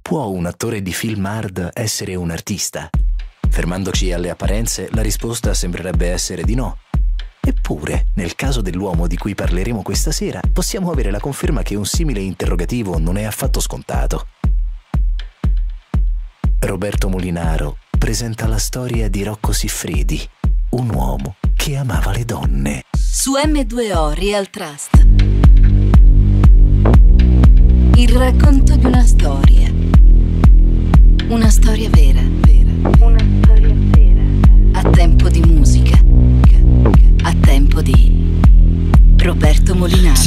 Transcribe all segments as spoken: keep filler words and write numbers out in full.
Può un attore di film hard essere un artista? Fermandoci alle apparenze, la risposta sembrerebbe essere di no. Eppure, nel caso dell'uomo di cui parleremo questa sera, possiamo avere la conferma che un simile interrogativo non è affatto scontato. Roberto Molinaro presenta la storia di Rocco Siffredi, un uomo che amava le donne. Su emme due o Real Trust. Il racconto di una storia. Una storia vera, vera. Una storia vera. A tempo di musica. A tempo di Roberto Molinaro.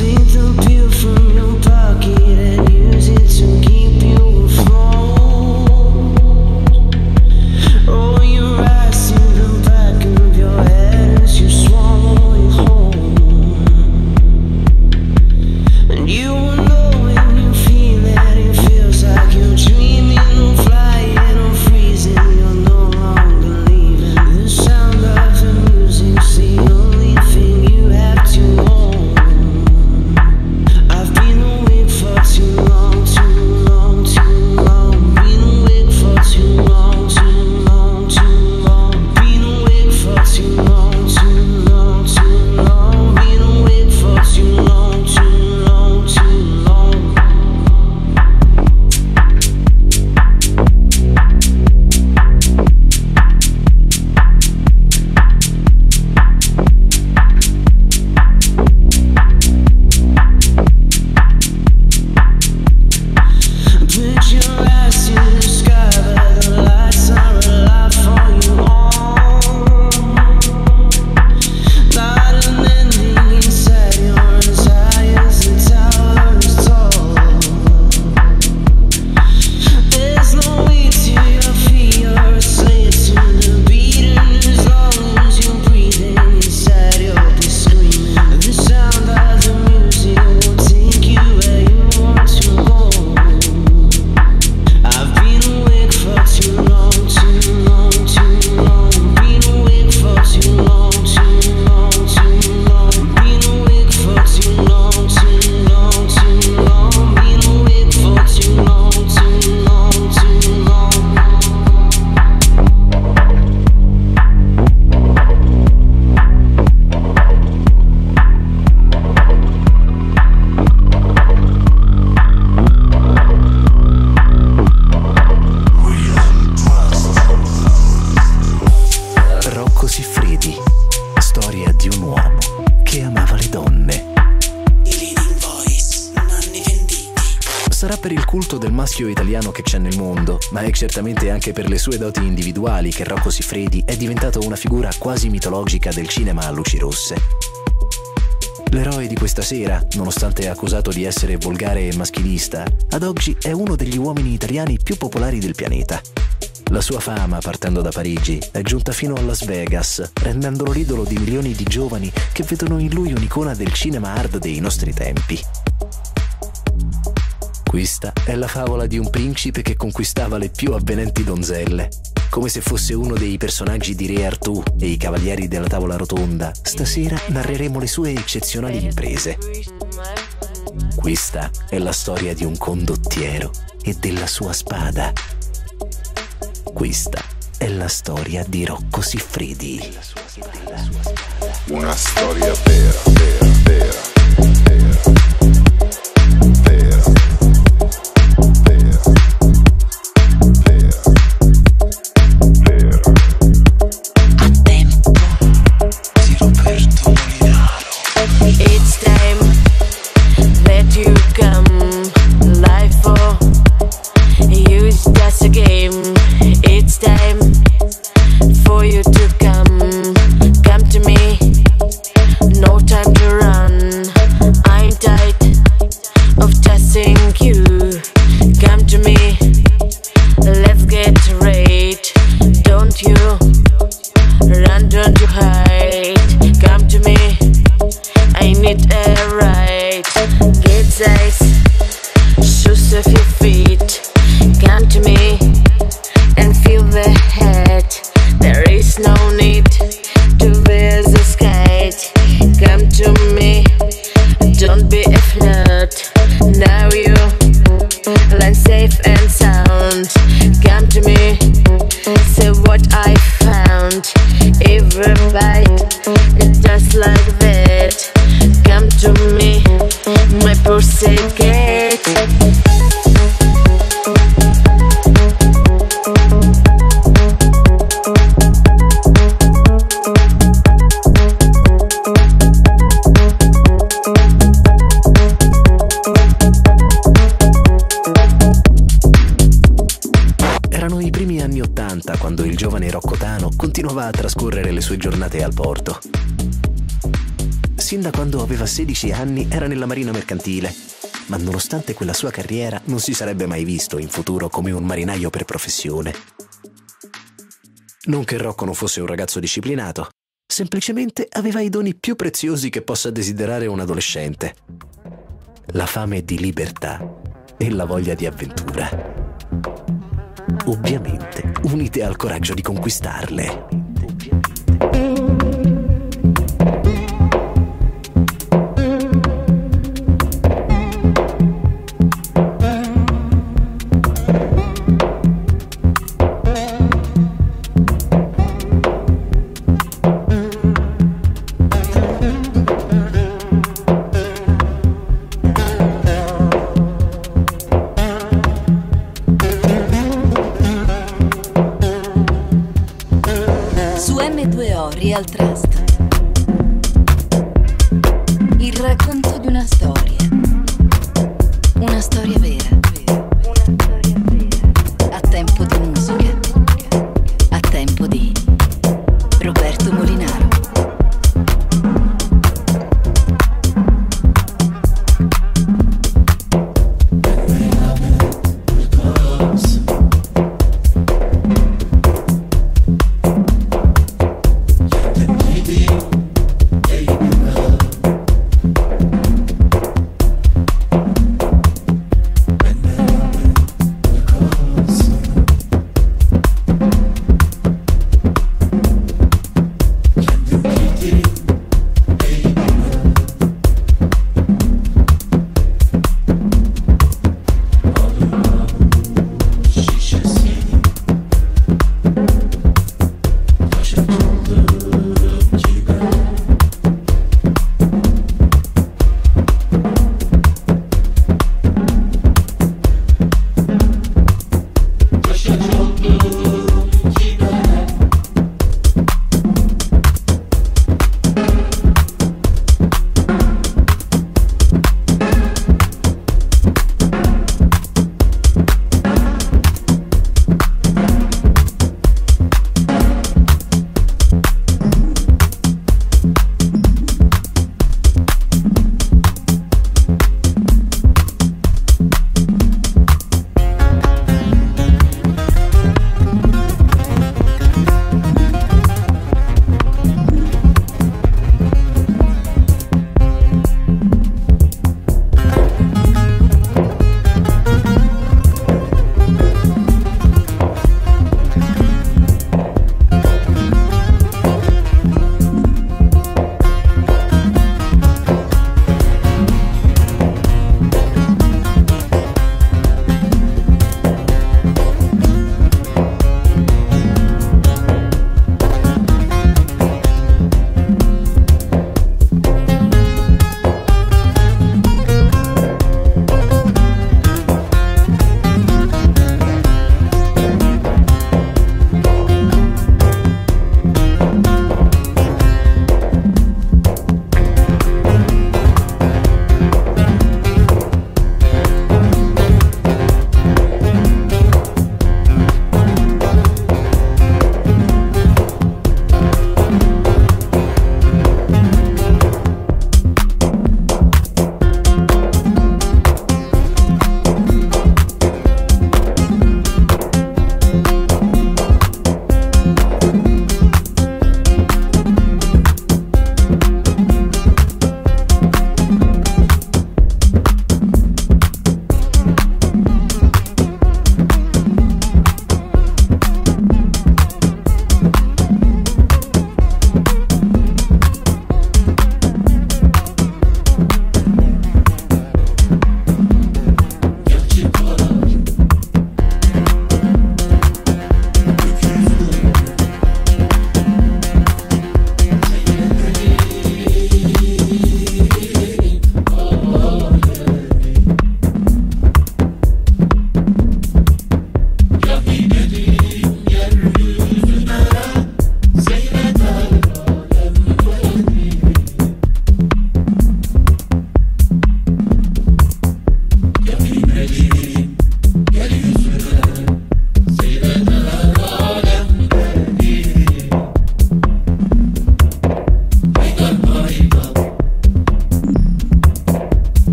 Per il culto del maschio italiano che c'è nel mondo, ma è certamente anche per le sue doti individuali che Rocco Siffredi è diventato una figura quasi mitologica del cinema a luci rosse. L'eroe di questa sera, nonostante accusato di essere volgare e maschilista, ad oggi è uno degli uomini italiani più popolari del pianeta. La sua fama, partendo da Parigi, è giunta fino a Las Vegas, rendendolo l'idolo di milioni di giovani che vedono in lui un'icona del cinema hard dei nostri tempi. Questa è la favola di un principe che conquistava le più avvenenti donzelle. Come se fosse uno dei personaggi di Re Artù e i Cavalieri della Tavola Rotonda, stasera narreremo le sue eccezionali imprese. Questa è la storia di un condottiero e della sua spada. Questa è la storia di Rocco Siffredi. Una storia vera, vera, vera, vera. Now you land safe and sound. take it. Erano i primi anni ottanta quando il giovane Rocco Tano continuava a trascorrere le sue giornate al porto. Sin da quando aveva sedici anni era nella marina mercantile, ma nonostante quella sua carriera non si sarebbe mai visto in futuro come un marinaio per professione. Non che Rocco non fosse un ragazzo disciplinato, semplicemente aveva i doni più preziosi che possa desiderare un adolescente: la fame di libertà e la voglia di avventura. Ovviamente unite al coraggio di conquistarle. emme due o Real Trust. Il racconto di una storia. Una storia vera. Una storia vera. A tempo di musica. A tempo di Roberto Molinaro.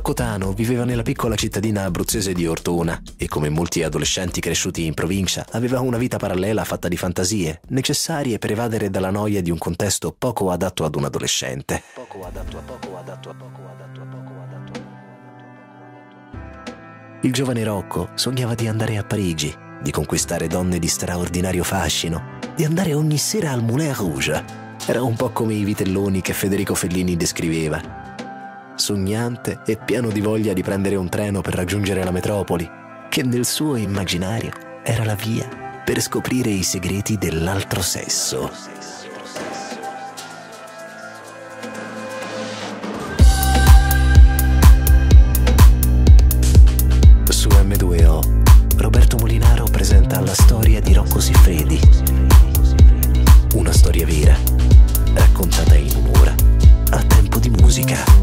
Rocco Tano viveva nella piccola cittadina abruzzese di Ortona e, come molti adolescenti cresciuti in provincia, aveva una vita parallela fatta di fantasie, necessarie per evadere dalla noia di un contesto poco adatto ad un adolescente. Poco adatto a poco adatto a poco adatto a poco adatto a... Il giovane Rocco sognava di andare a Parigi, di conquistare donne di straordinario fascino, di andare ogni sera al Moulin Rouge. Era un po' come i vitelloni che Federico Fellini descriveva. Sognante e pieno di voglia di prendere un treno per raggiungere la metropoli, che nel suo immaginario era la via per scoprire i segreti dell'altro sesso. Su emme due o, Roberto Molinaro presenta la storia di Rocco Siffredi. Una storia vera, raccontata in un'ora, a tempo di musica.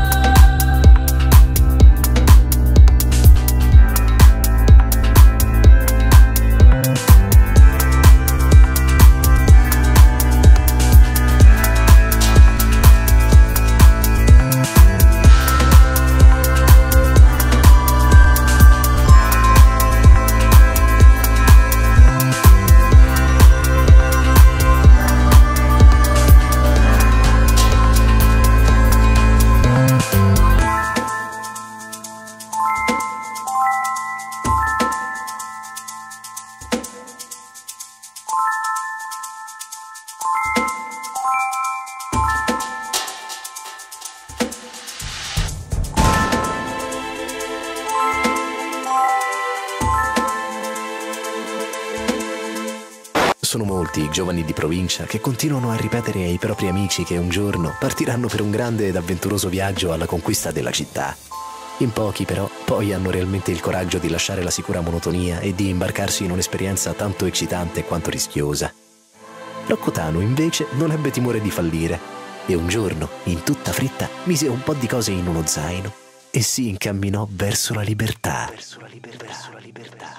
Sono molti i giovani di provincia che continuano a ripetere ai propri amici che un giorno partiranno per un grande ed avventuroso viaggio alla conquista della città. In pochi, però, poi hanno realmente il coraggio di lasciare la sicura monotonia e di imbarcarsi in un'esperienza tanto eccitante quanto rischiosa. Rocco Tano, invece, non ebbe timore di fallire e un giorno, in tutta fretta, mise un po' di cose in uno zaino e si incamminò verso la libertà. Verso la libertà. Verso la libertà.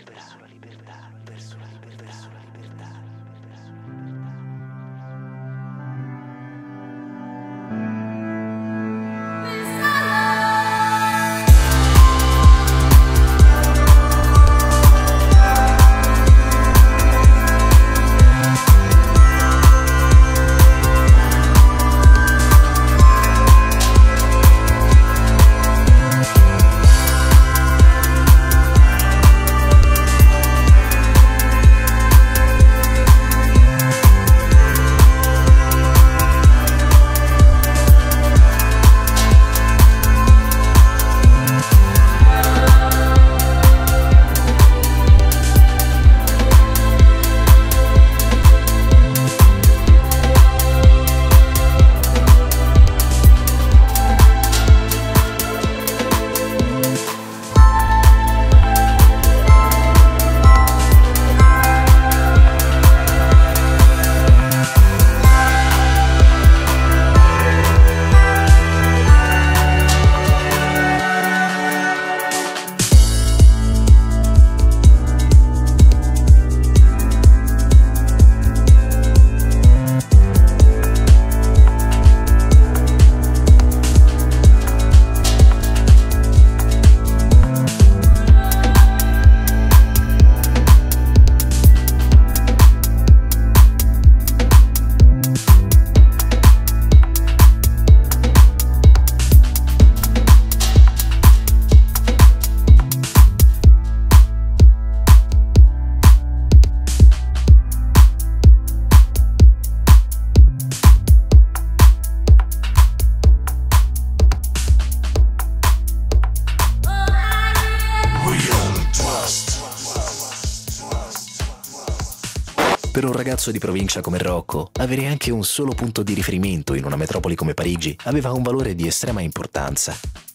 Per un ragazzo di provincia come Rocco, avere anche un solo punto di riferimento in una metropoli come Parigi aveva un valore di estrema importanza.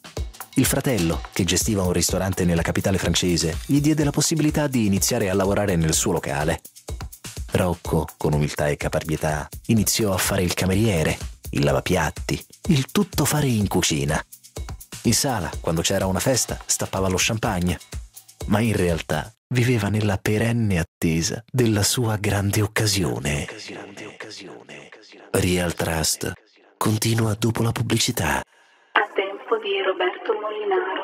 Il fratello, che gestiva un ristorante nella capitale francese, gli diede la possibilità di iniziare a lavorare nel suo locale. Rocco, con umiltà e caparbietà, iniziò a fare il cameriere, il lavapiatti, il tuttofare in cucina. In sala, quando c'era una festa, stappava lo champagne. Ma in realtà viveva nella perenne attesa della sua grande occasione. Real Trust continua dopo la pubblicità. A tempo di di Roberto Molinaro.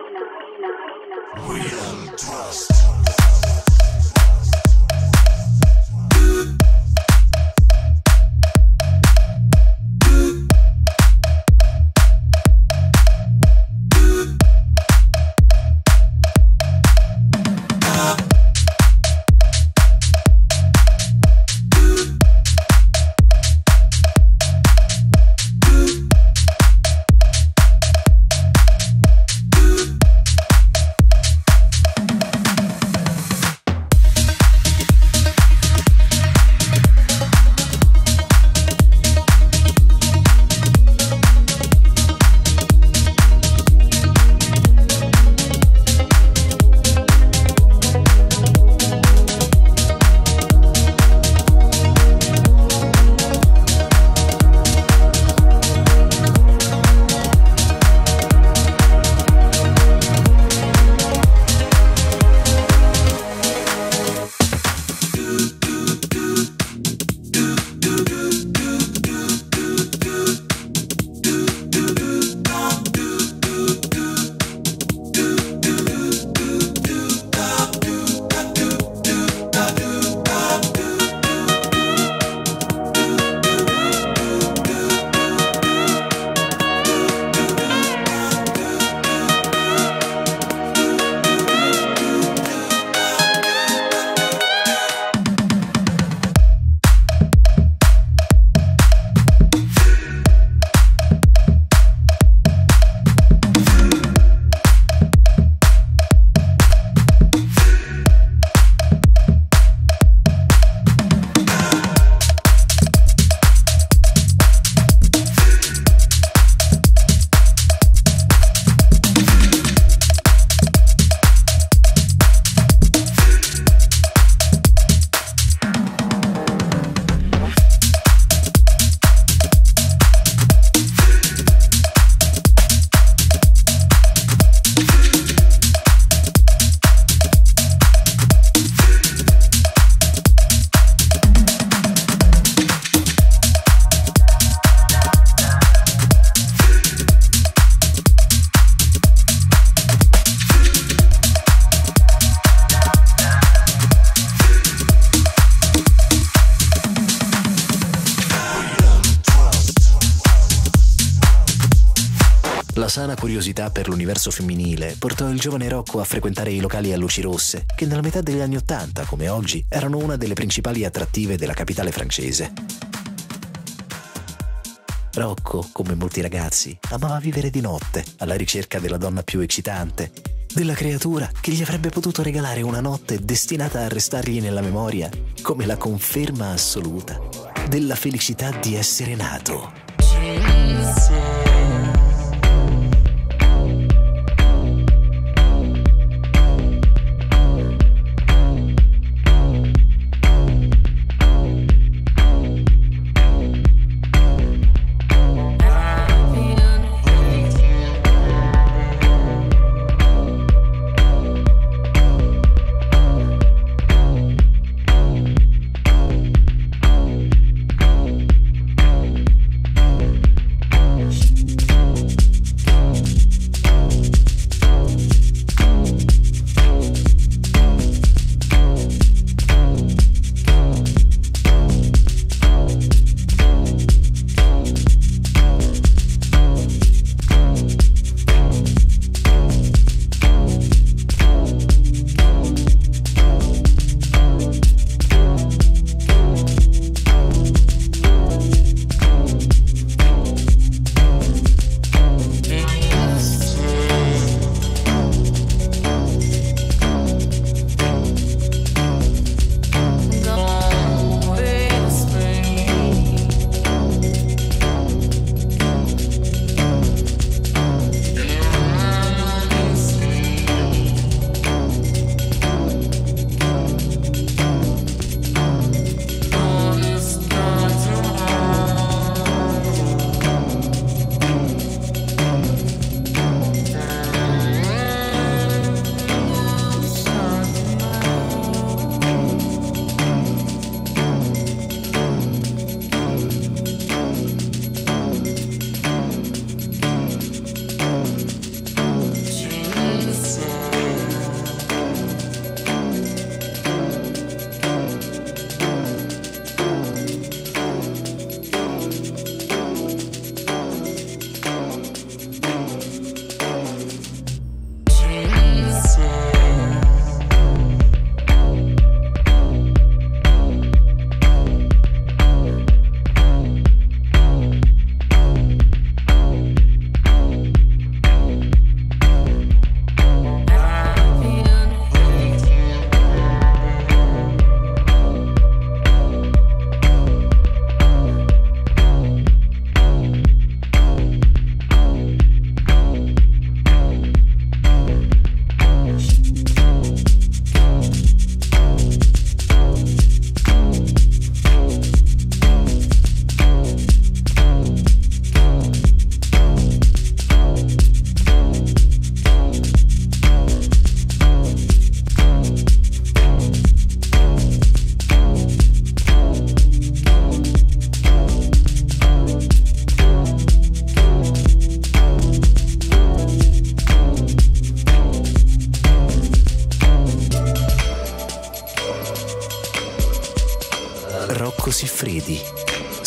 Real Trust. La sana curiosità per l'universo femminile portò il giovane Rocco a frequentare i locali a luci rosse, che nella metà degli anni Ottanta, come oggi, erano una delle principali attrattive della capitale francese. Rocco, come molti ragazzi, amava vivere di notte, alla ricerca della donna più eccitante, della creatura che gli avrebbe potuto regalare una notte destinata a restargli nella memoria come la conferma assoluta della felicità di essere nato.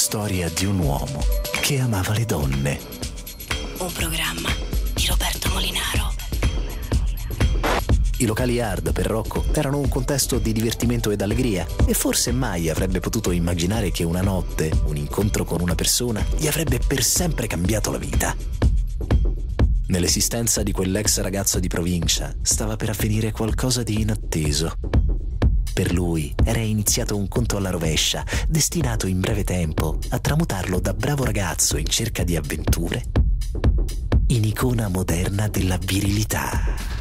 storia di un uomo che amava le donne. Un programma di Roberto Molinaro. I locali hard per Rocco erano un contesto di divertimento ed allegria e forse mai avrebbe potuto immaginare che una notte, un incontro con una persona, gli avrebbe per sempre cambiato la vita. Nell'esistenza di quell'ex ragazzo di provincia stava per avvenire qualcosa di inatteso. Per lui era iniziato un conto alla rovescia, destinato in breve tempo a tramutarlo da bravo ragazzo in cerca di avventure in icona moderna della virilità.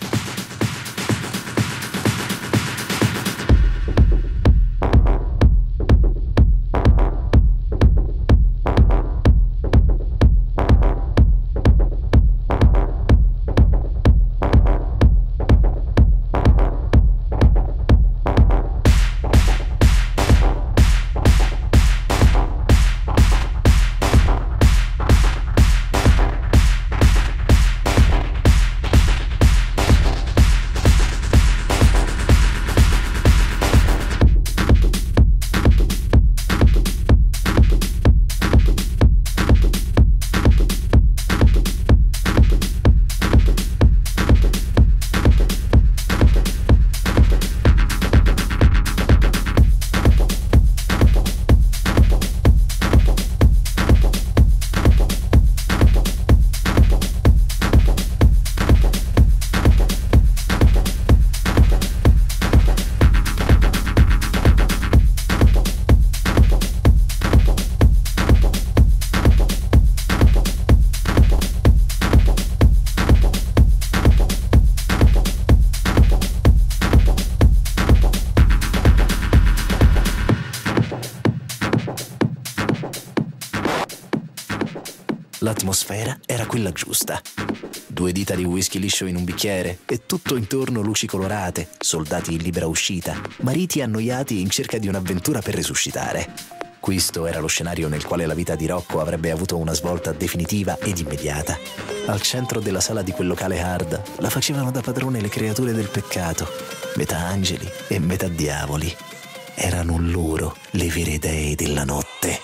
L'atmosfera era quella giusta. Due dita di whisky liscio in un bicchiere e tutto intorno luci colorate, soldati in libera uscita, mariti annoiati in cerca di un'avventura per resuscitare. Questo era lo scenario nel quale la vita di Rocco avrebbe avuto una svolta definitiva ed immediata. Al centro della sala di quel locale hard la facevano da padrone le creature del peccato, metà angeli e metà diavoli. Erano loro le vere dee della notte.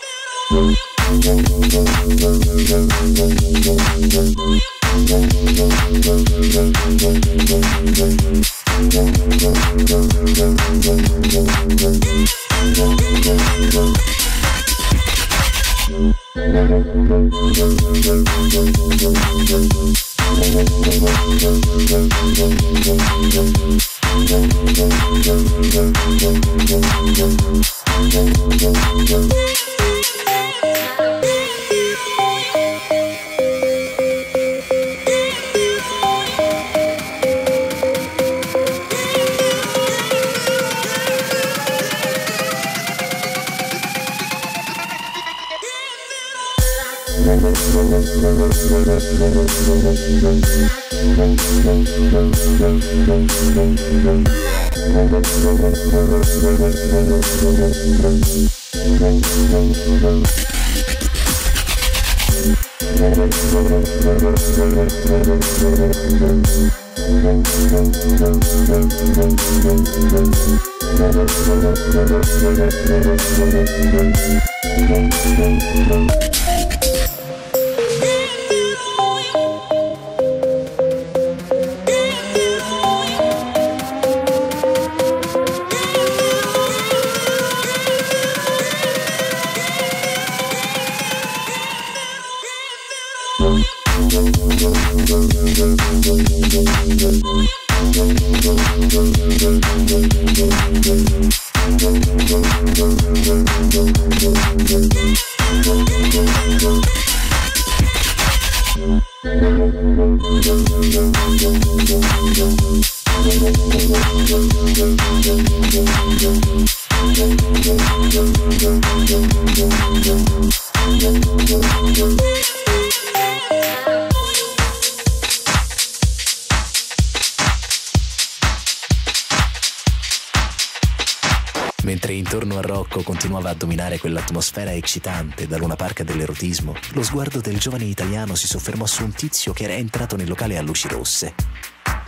Mentre intorno a Rocco continuava a dominare quell'atmosfera eccitante da Luna Park dell'erotismo, lo sguardo del giovane italiano si soffermò su un tizio che era entrato nel locale a luci rosse.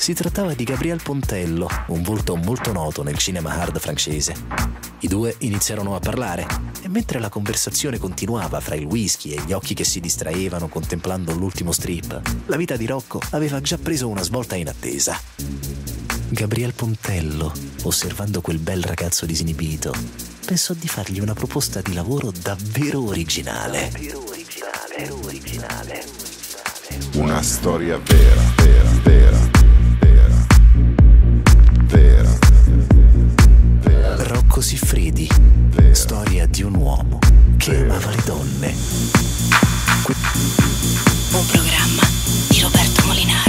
Si trattava di Gabriel Pontello, un volto molto noto nel cinema hard francese. I due iniziarono a parlare e mentre la conversazione continuava fra il whisky e gli occhi che si distraevano contemplando l'ultimo strip, la vita di Rocco aveva già preso una svolta inattesa. Gabriel Pontello, osservando quel bel ragazzo disinibito, pensò di fargli una proposta di lavoro davvero originale. Davvero originale, originale. Una storia vera, vera, vera, vera, vera, vera. Rocco Siffredi, vera. Storia di un uomo che vera. Amava le donne. Que- Un programma di Roberto Molinaro.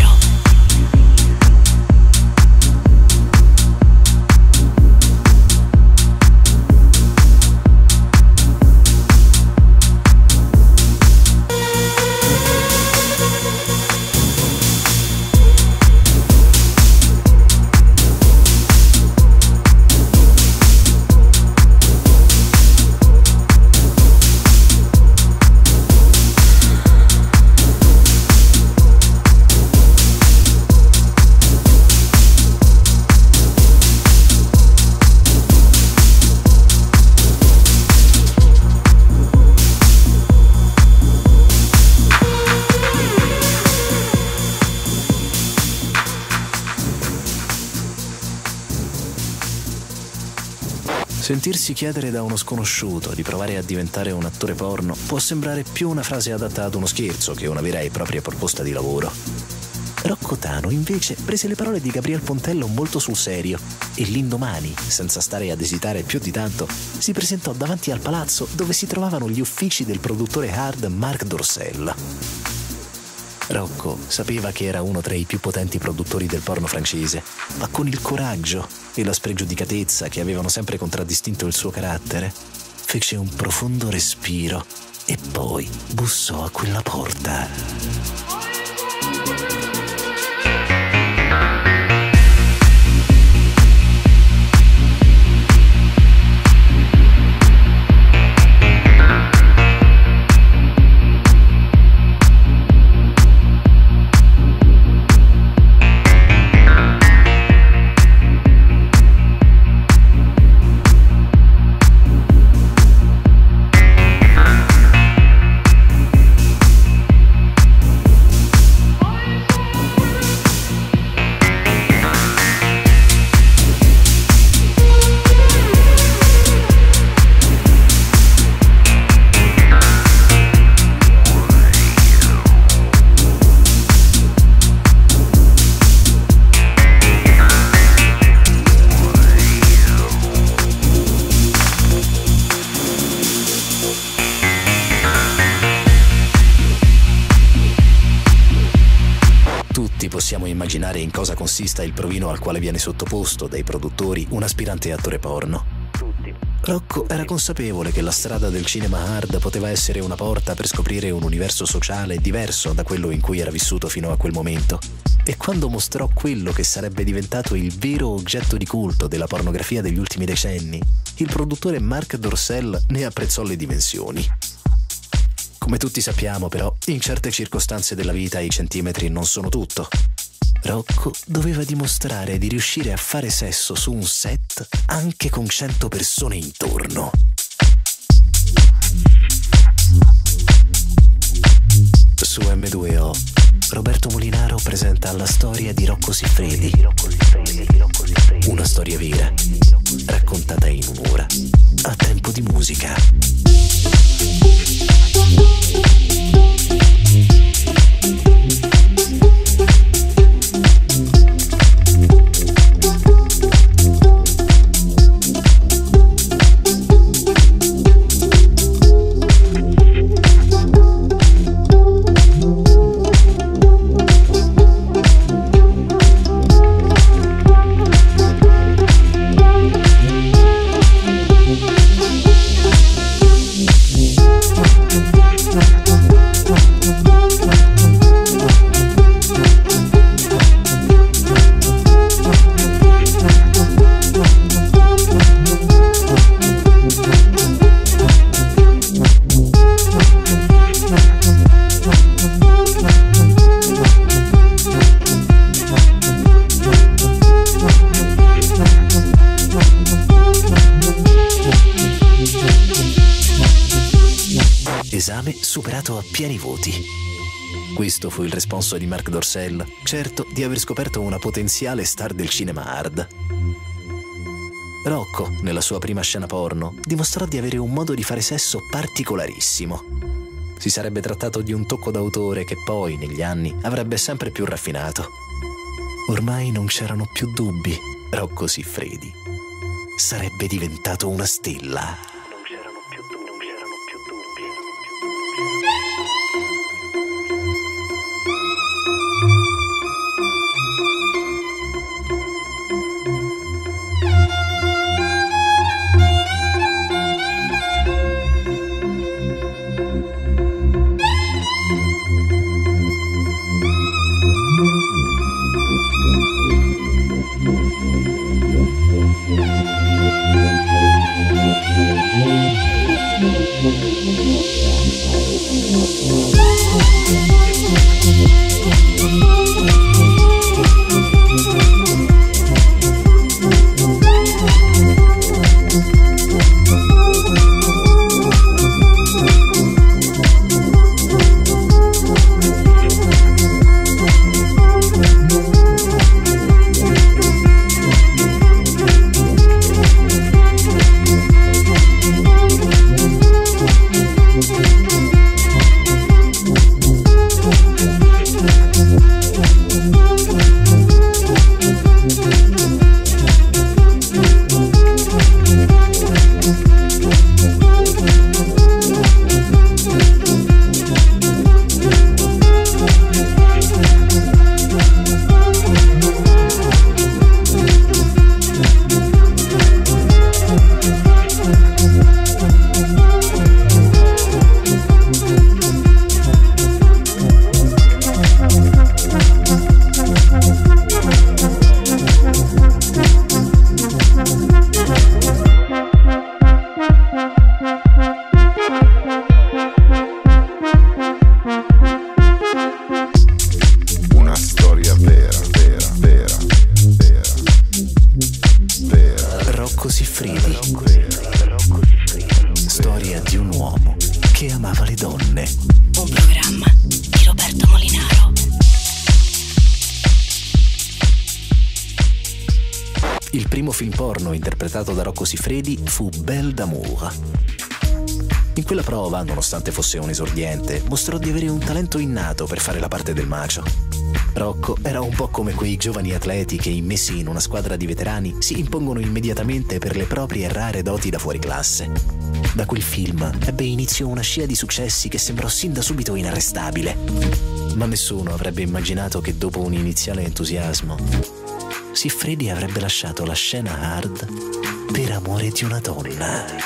Sentirsi chiedere da uno sconosciuto di provare a diventare un attore porno può sembrare più una frase adatta ad uno scherzo che una vera e propria proposta di lavoro. Rocco Tano invece prese le parole di Gabriel Pontello molto sul serio e l'indomani, senza stare ad esitare più di tanto, si presentò davanti al palazzo dove si trovavano gli uffici del produttore hard Marc Dorcel. Rocco sapeva che era uno tra i più potenti produttori del porno francese, ma con il coraggio e la spregiudicatezza che avevano sempre contraddistinto il suo carattere, fece un profondo respiro e poi bussò a quella porta. Possiamo immaginare in cosa consista il provino al quale viene sottoposto dai produttori un aspirante attore porno. Rocco era consapevole che la strada del cinema hard poteva essere una porta per scoprire un universo sociale diverso da quello in cui era vissuto fino a quel momento. E quando mostrò quello che sarebbe diventato il vero oggetto di culto della pornografia degli ultimi decenni, il produttore Marc Dorcel ne apprezzò le dimensioni. Come tutti sappiamo, però, in certe circostanze della vita i centimetri non sono tutto. Rocco doveva dimostrare di riuscire a fare sesso su un set anche con cento persone intorno. Su emme due o, Roberto Molinaro presenta la storia di Rocco Siffredi. Una storia vera, raccontata in un'ora, a tempo di musica. l'esame superato a pieni voti. Questo fu il responso di Marc Dorcel, certo di aver scoperto una potenziale star del cinema hard. Rocco, nella sua prima scena porno, dimostrò di avere un modo di fare sesso particolarissimo. Si sarebbe trattato di un tocco d'autore che poi, negli anni, avrebbe sempre più raffinato. Ormai non c'erano più dubbi. Rocco Siffredi sarebbe diventato una stella. Non c'erano più dubbi, non c'erano più dubbi. Il primo film porno interpretato da Rocco Siffredi fu Belle d'amour. In quella prova, nonostante fosse un esordiente, mostrò di avere un talento innato per fare la parte del macio. Rocco era un po' come quei giovani atleti che, immessi in una squadra di veterani, si impongono immediatamente per le proprie rare doti da fuoriclasse. Da quel film ebbe inizio una scia di successi che sembrò sin da subito inarrestabile. Ma nessuno avrebbe immaginato che dopo un iniziale entusiasmo Siffredi avrebbe lasciato la scena hard per amore di una donna.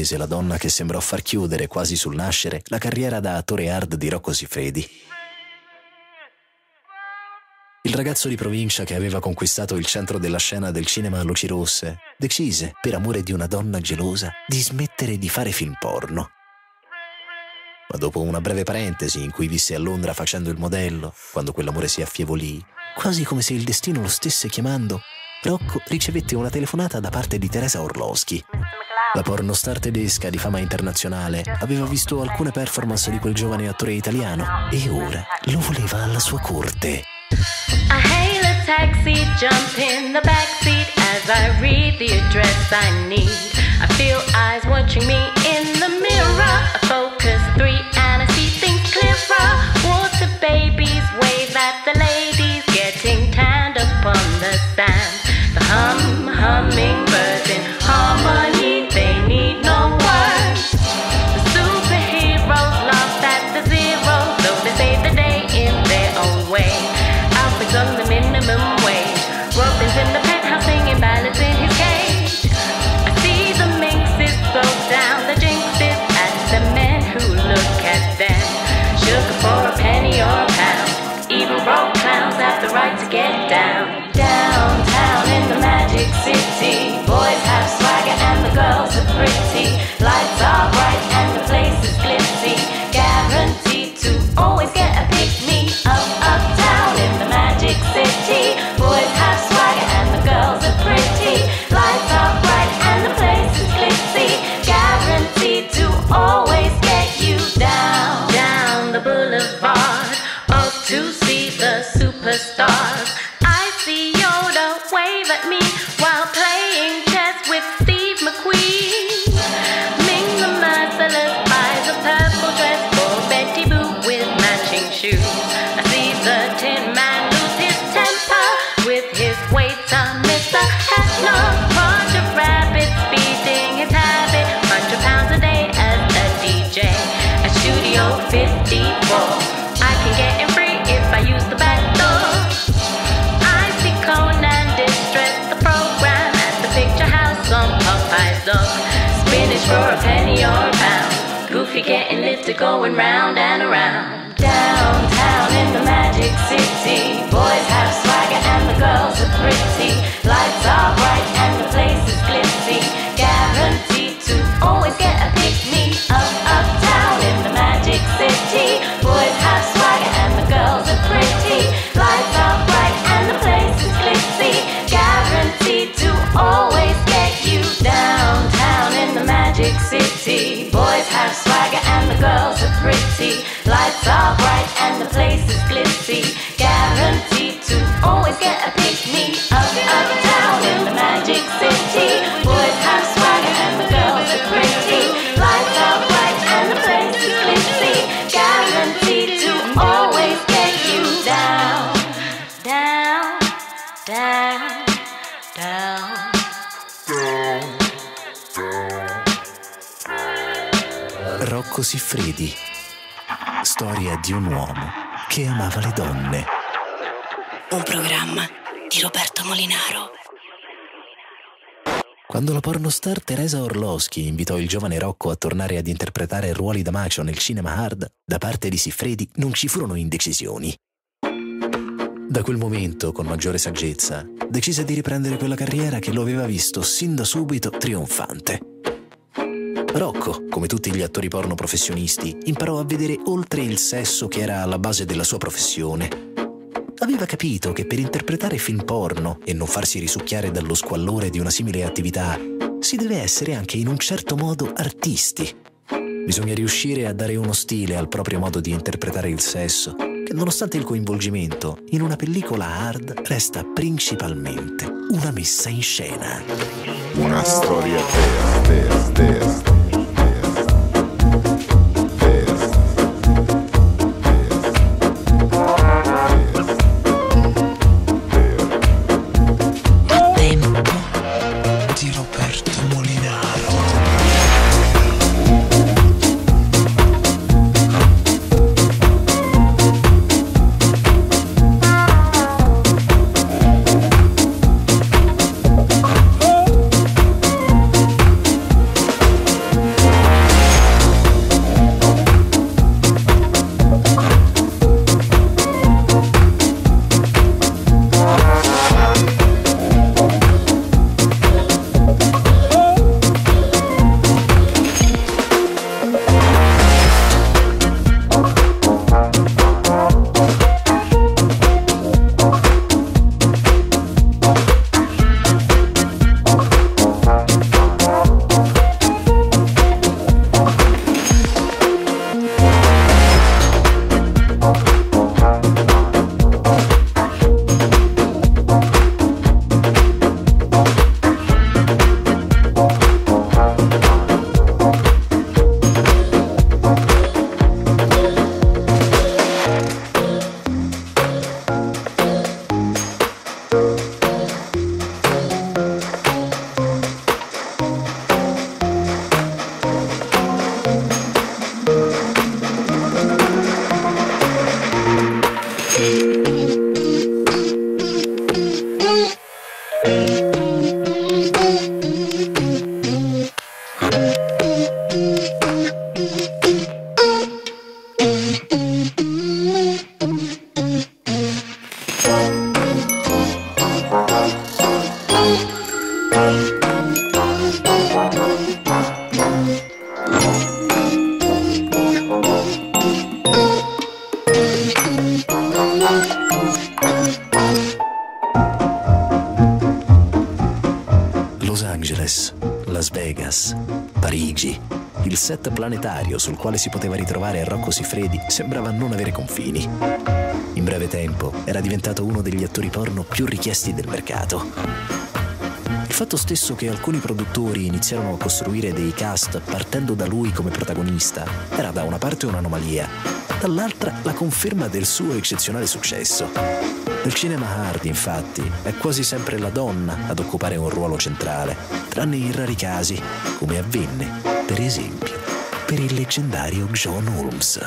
attese la donna che sembrò far chiudere quasi sul nascere la carriera da attore hard di Rocco Siffredi. Il ragazzo di provincia che aveva conquistato il centro della scena del cinema a luci rosse decise, per amore di una donna gelosa, di smettere di fare film porno. Ma dopo una breve parentesi in cui visse a Londra facendo il modello, quando quell'amore si affievolì, quasi come se il destino lo stesse chiamando, Rocco ricevette una telefonata da parte di Teresa Orlowski. La pornostar tedesca di fama internazionale aveva visto alcune performance di quel giovane attore italiano e ora lo voleva alla sua corte. I hail a taxi, jump in the backseat as I read the address I need. I feel eyes watching me in the mirror, a focus three and I see things clearer. Water babies wave at the ladies getting tanned upon the sand. The hum, hummingbirds in harmony, they need no words. The superheroes laugh at the zeros, though they save the day in their own way. Alfred's on the minimum wage, Robin's in the penthouse singing ballads in his cage. I see the minxes throw down the jinxes at the men who look at them. Sugar for a penny or a pound, even broke clowns have the right to get down. Downtown in the magic city, boys have swagger and the girls are pretty. Lights are bright and the place is glitzy, guaranteed to always get a pick-me up. Uptown in the magic city, boys have swagger and the girls are pretty. Lights are bright and the place is glitzy, guaranteed to always get you down. Down the boulevard, off to see the superstars. I see Yoda wave at me while playing chess with Steve McQueen. Ming the merciless buys a purple dress for Betty Boo with matching shoes. I see the Tin Man lose his temper with his waiter, Mister Hefner. Roger Rabbit speeding his habit, hundred pounds a day as a D J at Studio fifty-four. I can get in free if I use the back door. I see Conan distress the program at the picture house on Popeye's dog. Spinach for a penny or a pound, Goofy getting lifted going round and around. Downtown in the magic city, boys have swagger and the girls are pretty. Lights are bright and the place is glitzy, guaranteed to always get a pick-me up. Uptown in the magic city, boys have swagger and the girls are pretty. Lights are bright and the place is glitzy, guaranteed to always get you down. Downtown in the magic city, boys have swagger and the girls are pretty. Lights are bright and the place is glitzy, guaranteed to always get a pick-me up. Uptown in the magic city, boys have swagger and the girls are pretty. Lights are bright and the place is glitzy, guaranteed to always get you down, down, down, down. Rocco Siffredi. Storia di un uomo che amava le donne. Un programma di Roberto Molinaro. Quando la pornostar Teresa Orlowski invitò il giovane Rocco a tornare ad interpretare ruoli da macho nel cinema hard, da parte di Siffredi non ci furono indecisioni. Da quel momento, con maggiore saggezza, decise di riprendere quella carriera che lo aveva visto sin da subito trionfante. Rocco, come tutti gli attori porno professionisti, imparò a vedere oltre il sesso che era alla base della sua professione. Aveva capito che per interpretare film porno e non farsi risucchiare dallo squallore di una simile attività, si deve essere anche in un certo modo artisti. Bisogna riuscire a dare uno stile al proprio modo di interpretare il sesso, che nonostante il coinvolgimento, in una pellicola hard resta principalmente una messa in scena. Una storia vera, vera, vera. Angeles, Las Vegas, Parigi. Il set planetario sul quale si poteva ritrovare Rocco Siffredi sembrava non avere confini. In breve tempo era diventato uno degli attori porno più richiesti del mercato. Il fatto stesso che alcuni produttori iniziarono a costruire dei cast partendo da lui come protagonista era da una parte un'anomalia, dall'altra la conferma del suo eccezionale successo. Nel cinema hard, infatti, è quasi sempre la donna ad occupare un ruolo centrale, tranne in rari casi, come avvenne, per esempio, per il leggendario John Holmes.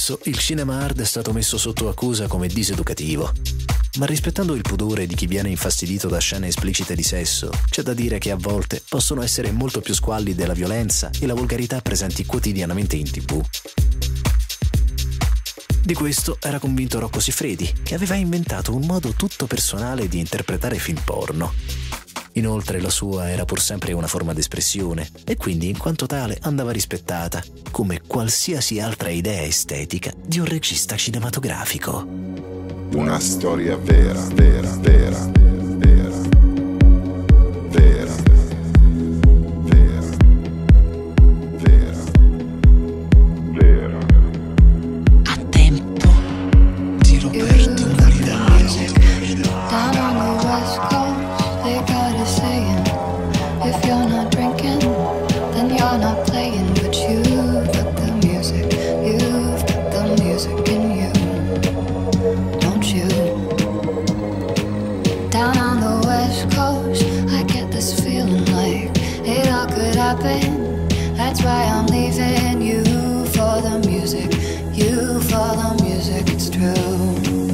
Spesso il cinema hard è stato messo sotto accusa come diseducativo, ma rispettando il pudore di chi viene infastidito da scene esplicite di sesso, c'è da dire che a volte possono essere molto più squallide la violenza e la volgarità presenti quotidianamente in tivù. Di questo era convinto Rocco Siffredi, che aveva inventato un modo tutto personale di interpretare film porno. Inoltre la sua era pur sempre una forma d'espressione e quindi in quanto tale andava rispettata, come qualsiasi altra idea estetica di un regista cinematografico. Una storia vera, vera, vera, vera, vera, vera, vera, vera. A tempo di Roberto Molidano. Down on the West Coast, they got a saying, if you're not drinking, then you're not playing. But you've got the music, you've got the music in you, don't you? Down on the West Coast, I get this feeling like it all could happen. That's why I'm leaving you for the music, you for the music, it's true.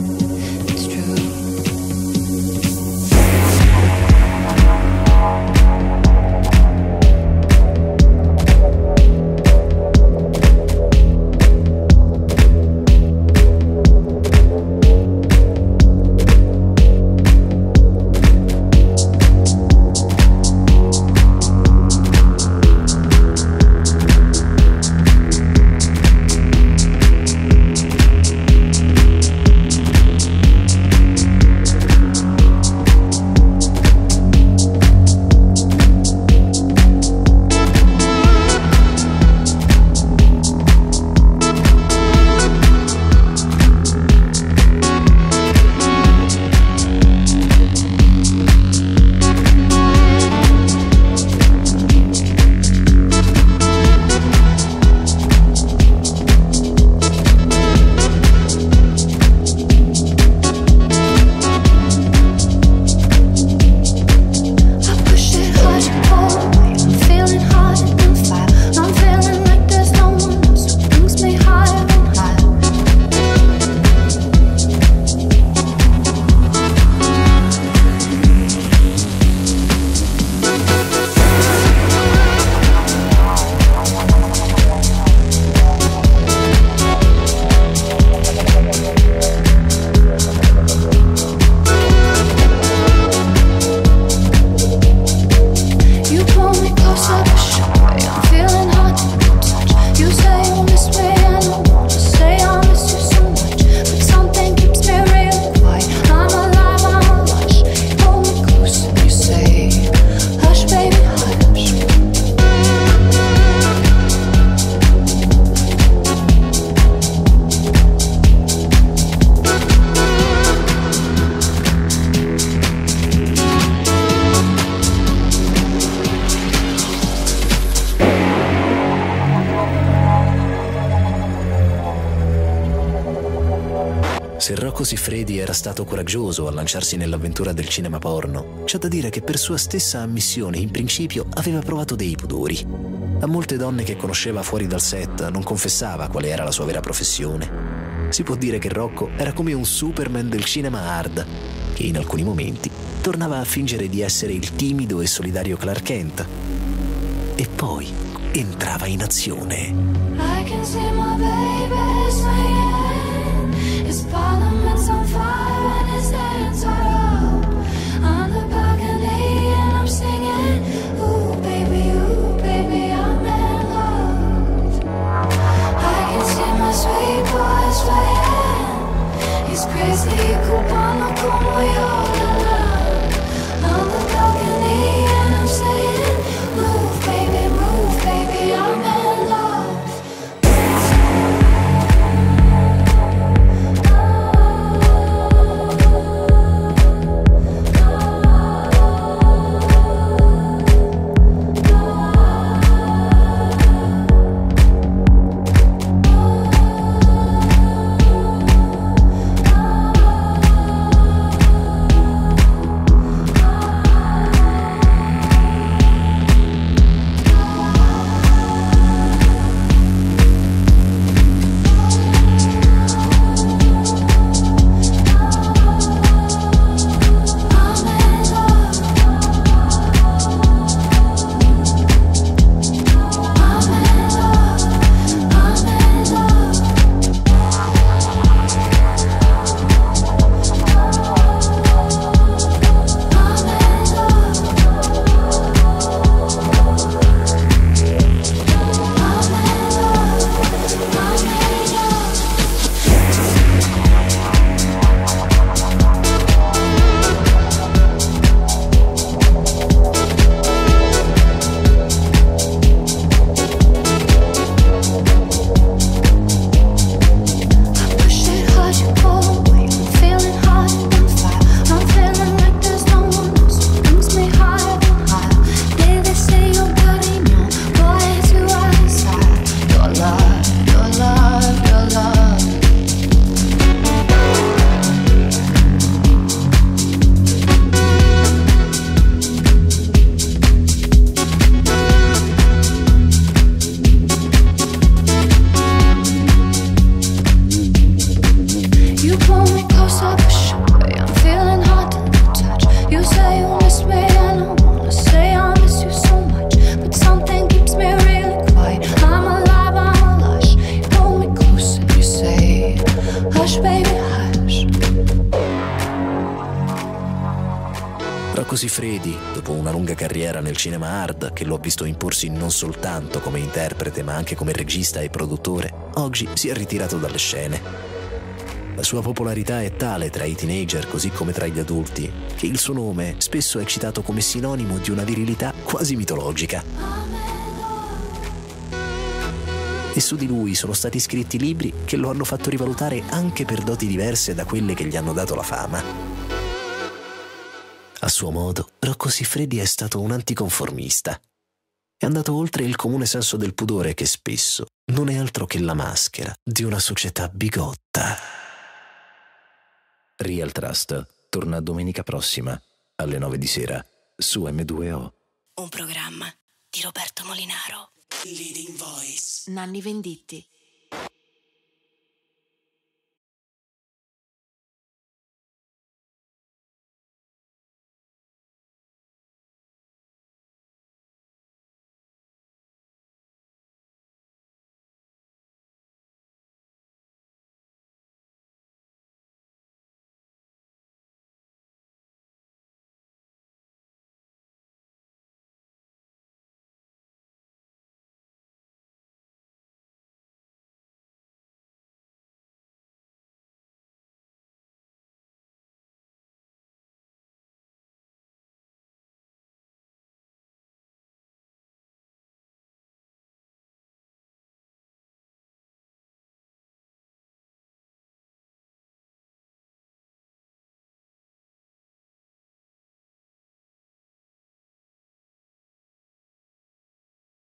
Se Rocco Siffredi era stato coraggioso a lanciarsi nell'avventura del cinema porno, c'è da dire che per sua stessa ammissione in principio aveva provato dei pudori. A molte donne che conosceva fuori dal set non confessava quale era la sua vera professione. Si può dire che Rocco era come un Superman del cinema hard, che in alcuni momenti tornava a fingere di essere il timido e solidario Clark Kent. E poi entrava in azione. I can see my baby swinging. His parliament's on fire and his hands are up on the balcony and I'm singing, ooh baby, ooh baby, I'm in love. I can see my sweet boy swaying. He's crazy, cubano como yo, la la. On the balcony and I'm saying, move baby, move baby, I'm in love. You pull me closer, push away. I'm feeling hard to touch. You say you miss me and I wanna say I miss you so much, but something keeps me really quiet. I'm alive, I'm a lush. You pull me close and you say, hush baby, hush. Rocco Siffredi, dopo una lunga carriera nel cinema hard che lo ha visto imporsi non soltanto come interprete ma anche come regista e produttore, oggi si è ritirato dalle scene. La sua popolarità è tale tra i teenager così come tra gli adulti che il suo nome spesso è citato come sinonimo di una virilità quasi mitologica. E su di lui sono stati scritti libri che lo hanno fatto rivalutare anche per doti diverse da quelle che gli hanno dato la fama. A suo modo, Rocco Siffredi è stato un anticonformista. È andato oltre il comune senso del pudore che spesso non è altro che la maschera di una società bigotta. Real Trust torna domenica prossima alle nove di sera su emme due o. Un programma di Roberto Molinaro. Leading Voice. Nanni Venditti.